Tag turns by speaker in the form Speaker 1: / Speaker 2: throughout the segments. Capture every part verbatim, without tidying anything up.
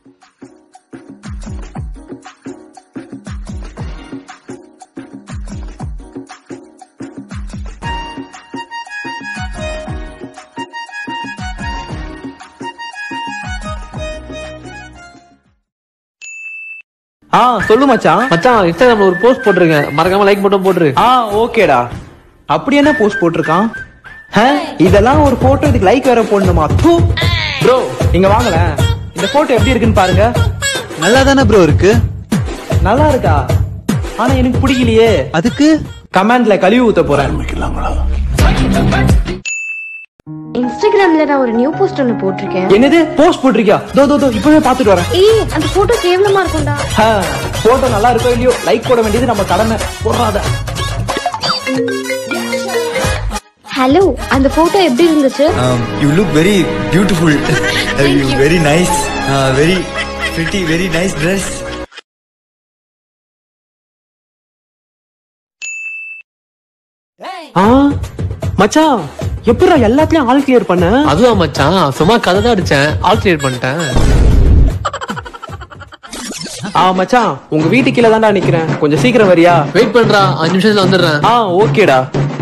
Speaker 1: ஆ சொல்லு மச்சான்.
Speaker 2: மச்சான் இன்ஸ்டாகிராம்ல ஒரு போஸ்ட் போட்டிருக்கேன், மறக்காம லைக் மட்டும் போட்டுரு.
Speaker 1: ஆ ஓகேடா. அப்படி என்ன போஸ்ட் போட்டிருக்கான்? இதெல்லாம் ஒரு போட்டோ, இதுக்கு லைக் வேற போடணுமா? ப்ரோ இங்க வாங்கல, இந்த போட்டோ எப்படி இருக்குன்னு பாருங்க.
Speaker 3: நல்லா தானே ப்ரோ இருக்கு.
Speaker 1: நல்லா இருக்கா? ஆனா எனக்கு பிடிக்கலையே.
Speaker 3: அதுக்கு
Speaker 1: கமெண்ட்ல கழுவி ஊத்த போறேன்.
Speaker 4: இன்ஸ்டாகிராம்ல நான் ஒரு நியூ போஸ்ட் ஒன்னு போட்டிருக்கேன்.
Speaker 1: என்னது போஸ்ட் போட்டிருக்கியா? தோ தோ தோ இப்பவே பாத்துட்டு வரேன்.
Speaker 4: ஏய் அந்த போட்டோ கேவலமா இருக்கும்டா.
Speaker 1: போட்டோ நல்லா இருக்கோ இல்லையோ லைக் போட வேண்டியது நம்ம கடமை. போடாத.
Speaker 4: ஹலோ, அந்த போட்டோ எப்படி இருந்துச்சு?
Speaker 3: You look very beautiful. You very nice, very pretty, very nice dress.
Speaker 1: ஆ மச்சான் எப்படா எல்லாத்தையும் ஆல் கிளியர் பண்ண?
Speaker 2: அதுதான் மச்சான், சும்மா கதை தான் அடிச்சேன், ஆல் கிளியர் பண்ணிட்டேன்.
Speaker 1: ஆ மச்சான் உங்க வீட்டு கீழே தான்டா நிக்கிறேன், கொஞ்சம் சீக்கிரம் வரியா?
Speaker 2: வெயிட் பண்றா, அஞ்சு நிமிஷத்துல வந்துடுறேன்.
Speaker 1: ஆ ஓகேடா.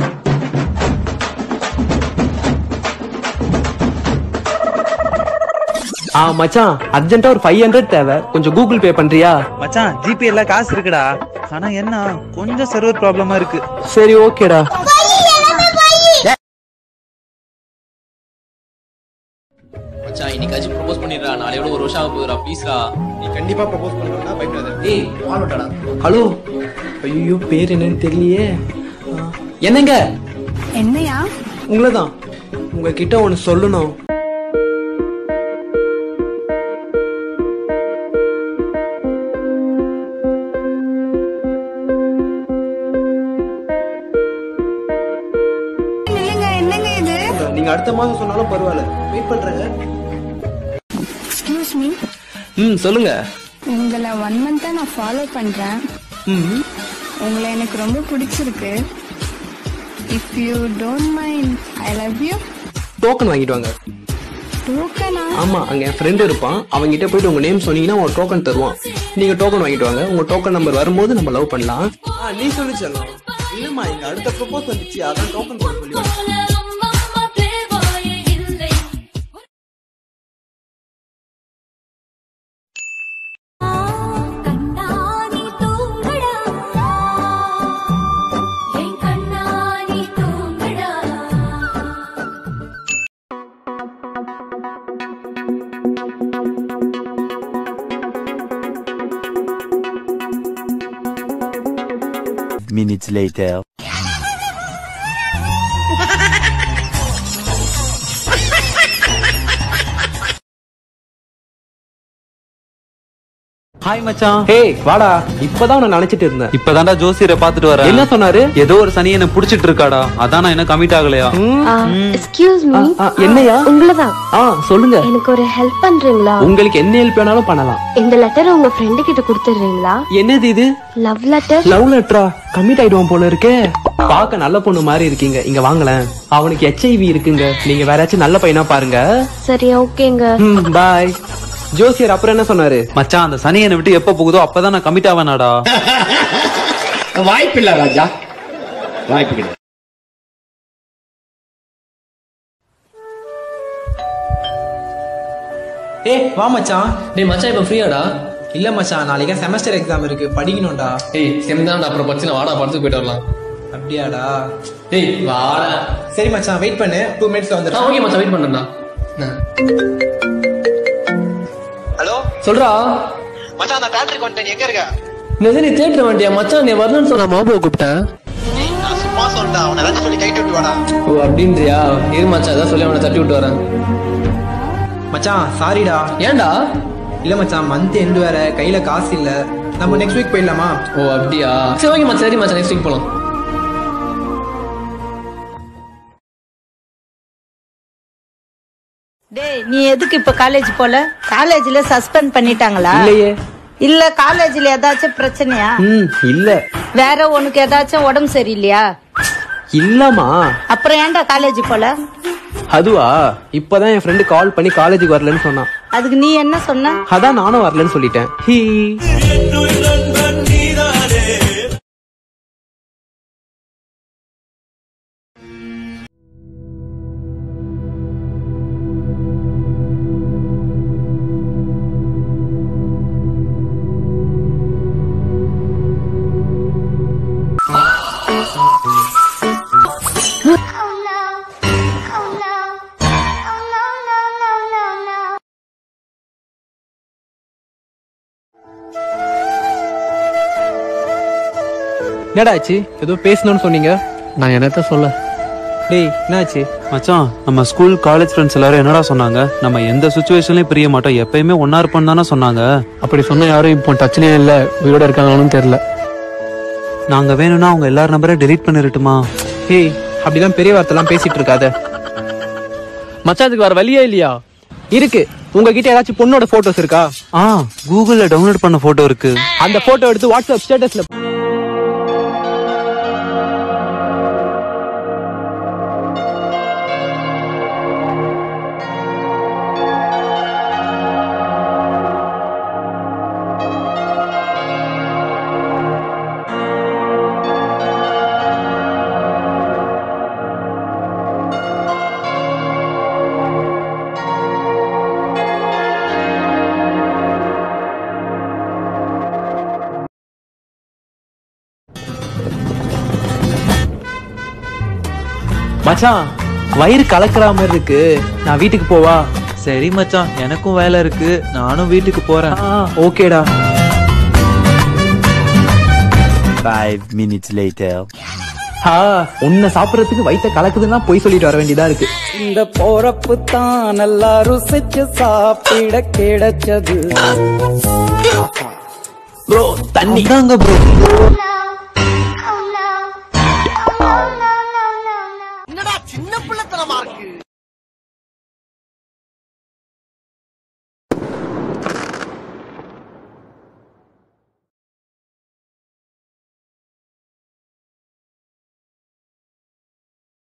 Speaker 1: ஆ மச்சான் அர்ஜென்ட்டா ஒரு ஃபைவ் ஹண்ட்ரட் தேவை, கொஞ்சம் கூகுள் பே பண்றியா?
Speaker 3: மச்சான் ஜிபே எல்லாம் காசு இருக்குடா, ஆனா என்ன கொஞ்சம் சர்வர் ப்ராப்ளமா இருக்கு.
Speaker 1: சரி ஓகேடா.
Speaker 2: மச்சான் இன்னைக்காச்சும் ப்ரோபோஸ் பண்ணிடுறா, நாளையோட ஒரு வருஷம் ஆக போகுதுடா, ப்ளீஸ்டா.
Speaker 1: நீ கண்டிப்பா ப்ரோபோஸ் பண்றேன்னா பயப்படாத. ஏய் கால் விட்டடா. ஹலோ. ஐயோ பேர் என்னன்னு தெரியலையே. என்னங்க?
Speaker 5: என்னையா?
Speaker 1: உங்களதான். உங்ககிட்ட ஒன்னு சொல்லணும். நீங்க அடுத்த மாசம் சொன்னாலும் பரவாயில்ல, வெயிட் பண்றேங்க.
Speaker 5: Excuse me.
Speaker 1: ம் சொல்லுங்க.
Speaker 5: உங்களை ஒன் மந்தா நான் ஃபாலோ பண்றேன்.
Speaker 1: ம்
Speaker 5: உங்களை எனக்கு ரொம்ப பிடிச்சிருக்கு. If you don't mind I love you.
Speaker 1: Token வாங்கிட்டு வாங்க.
Speaker 5: டோக்கனா?
Speaker 1: ஆமா, அங்க என் ஃப்ரெண்ட் இருப்பான், அவங்க கிட்ட போயிட்டு உங்க நேம் சொன்னீங்கன்னா ஒரு டோக்கன் தருவான். நீங்க டோக்கன் வாங்கிட்டு வாங்க, உங்க டோக்கன் நம்பர் வரும்போது நம்ம லவ் பண்ணலாம். நீ சொல்லி சொல்லலாம். இல்லம்மா இங்க அடுத்த ப்ரோபோஸ் வந்துச்சு, அதான் டோக்கன் போட சொல்லி.
Speaker 3: Minutes later.
Speaker 1: ஹாய் மச்சான். ஹே வாடா, இப்பதான் நான் நினைச்சிட்டு இருந்தேன்.
Speaker 6: இப்பதான்டா ஜோசியரை பாத்துட்டு வரேன்.
Speaker 1: என்ன சொன்னாரு?
Speaker 6: ஏதோ ஒரு சனி என்ன புடிச்சிட்டு இருக்காடா, அதான் நான் என்ன கமிட் ஆகலையா.
Speaker 4: Excuse me.
Speaker 1: என்னையா?
Speaker 4: உங்களதான்.
Speaker 1: ஆ சொல்லுங்க.
Speaker 4: எனக்கு ஒரு ஹெல்ப் பண்றீங்களா?
Speaker 1: உங்களுக்கு என்ன ஹெல்ப் வேணாலும் பண்ணலாம்.
Speaker 4: இந்த லெட்டர் உங்க ஃப்ரெண்டு கிட்ட கொடுத்துறீங்களா?
Speaker 1: என்னது இது?
Speaker 4: Love letter.
Speaker 1: லவ் லெட்டரா? கமிட் ஆயிடுவான் போல இருக்கே. பாக்க நல்ல பொண்ணு மாதிரி இருக்கீங்க, இங்க வாங்கலாம். அவனுக்கு எச்ஐவி இருக்குங்க, நீங்க வேற ஏதாச்சும் நல்ல பையனா பாருங்க.
Speaker 4: சரி ஓகேங்க.
Speaker 1: பாய். ஜோசியர் அப்புறம் என்ன சொன்னாரு?
Speaker 6: மச்சான் அந்த சனி என்னை விட்டு எப்ப போகுதோ அப்பதான் நான் கமிட் ஆவேனாடா.
Speaker 7: வாய்ப்பில்லை ராஜா, வாய்ப்பு கிடையாது.
Speaker 1: ஏ வா மச்சான்.
Speaker 2: டேய் மச்சான் இப்ப ஃப்ரீயாடா?
Speaker 1: இல்ல மச்சான், நாளைக்கு செமஸ்டர் எக்ஸாம் இருக்கு, படிக்கணும்டா.
Speaker 2: ஏய் செம்தான் அப்புறம் படிச்சு வாடா, படத்துக்கு போயிட்டு வரலாம்.
Speaker 1: அப்படியாடா?
Speaker 2: ஏய் வாடா.
Speaker 1: சரி மச்சான் வெயிட் பண்ணு, டூ மினிட்ஸ்ல வந்துடுறேன்.
Speaker 2: ஓகே மச்சான் வெயிட் பண்றேன்டா.
Speaker 1: ஹலோ
Speaker 2: சொல்றா
Speaker 1: மச்சான், நான் தியேட்டருக்கு வந்துட்டேன், எங்க இருக்க?
Speaker 2: நீ தியேட்டர் வண்டியா மச்சான்? நீ வரணும்னு சொன்ன மாபுவை கூப்பிட்டேன்.
Speaker 1: நான் சும்மா சொல்லிட்டேன், அவனை ஏதாச்சும் சொல்லி கைட்டு விட்டு வாடா.
Speaker 2: ஓ அப்படின்றியா? இரு மச்சான், அதான் சொல்லி அவனை தட்டி விட்டு வரேன்.
Speaker 1: மச்சான் சாரிடா.
Speaker 2: ஏன்டா?
Speaker 1: இல்ல மச்சான், மந்த் எண்டு வேற, கையில காசு இல்ல. நம்ம நெக்ஸ்ட் வீக் போயிடலாமா?
Speaker 2: ஓ அப்படியா? சரி ஓகே மச்சான், சரி மச்சான் நெக்ஸ்ட் வீக் போலாம்.
Speaker 8: டேய் நீ எதுக்கு இப்ப காலேஜ் போல? காலேஜ்ல சஸ்பெண்ட் பண்ணிட்டாங்களா?
Speaker 1: இல்லையே.
Speaker 8: இல்ல காலேஜ்ல ஏதாச்சும் பிரச்சனையா?
Speaker 1: ம் இல்ல.
Speaker 8: வேற உனக்கு ஏதாச்சும் உடம்பு சரியில்லையா?
Speaker 1: இல்லமா.
Speaker 8: அப்புறம் ஏன்டா காலேஜ் போல?
Speaker 1: அதுவா, இப்பதான் என் ஃப்ரெண்டு கால் பண்ணி காலேஜுக்கு வரலன்னு சொன்னான்.
Speaker 8: அதுக்கு நீ என்ன சொன்ன?
Speaker 1: அதான் நானும் வரலன்னு சொல்லிட்டேன். ஹீ என்னடா ஆச்சு? ஏதோ பேசணும்னு சொன்னீங்க.
Speaker 9: நான் என்னத்த சொல்ல?
Speaker 1: டேய் என்னாச்சு
Speaker 6: மச்சான்? நம்ம ஸ்கூல் காலேஜ் ஃப்ரெண்ட்ஸ் எல்லாரும் என்னடா சொன்னாங்க? நம்ம எந்த சுச்சுவேஷன்லயும் பிரிய மாட்டோம், எப்பயுமே ஒன்னா இருப்போம் தானே சொன்னாங்க.
Speaker 9: அப்படி சொன்ன யாரும் இப்போ டச்லயே இல்ல, உயிரோட இருக்காங்கன்னு தெரியல.
Speaker 6: நாங்க வேணும்னா அவங்க எல்லார் நம்பரையும் டெலீட் பண்ணிருட்டுமா?
Speaker 1: ஹேய் அப்படிலாம் பெரிய வார்த்தைலாம் பேசிட்டு இருக்காத
Speaker 9: மச்சான். அதுக்கு வேற வழியே இல்லையா?
Speaker 1: இருக்கு. உங்ககிட்ட ஏதாச்சும் பொண்ணோட போட்டோஸ் இருக்கா?
Speaker 6: ஆ கூகுள்ல டவுன்லோட் பண்ண போட்டோ இருக்கு.
Speaker 1: அந்த போட்டோ எடுத்து வாட்ஸ்அப் ஸ்டேட்டஸ்ல மச்சான். வயிறு கலக்கிற மாதிரி இருக்கு, நான் வீட்டுக்கு போவா?
Speaker 6: சரி மச்சான், எனக்கும் வேலை இருக்கு, நானும் வீட்டுக்கு போறேன்.
Speaker 1: ஓகேடா.
Speaker 3: Five minutes later.
Speaker 1: உன்னை சாப்பிடறதுக்கு வயிற்ற கலக்குதுன்னா போய் சொல்லிட்டு வர வேண்டியதா இருக்கு.
Speaker 10: இந்த போறப்பு தான் நல்லா ருசிச்சு சாப்பிட கிடைச்சது.
Speaker 1: ப்ரோ தண்ணி தாங்க ப்ரோ.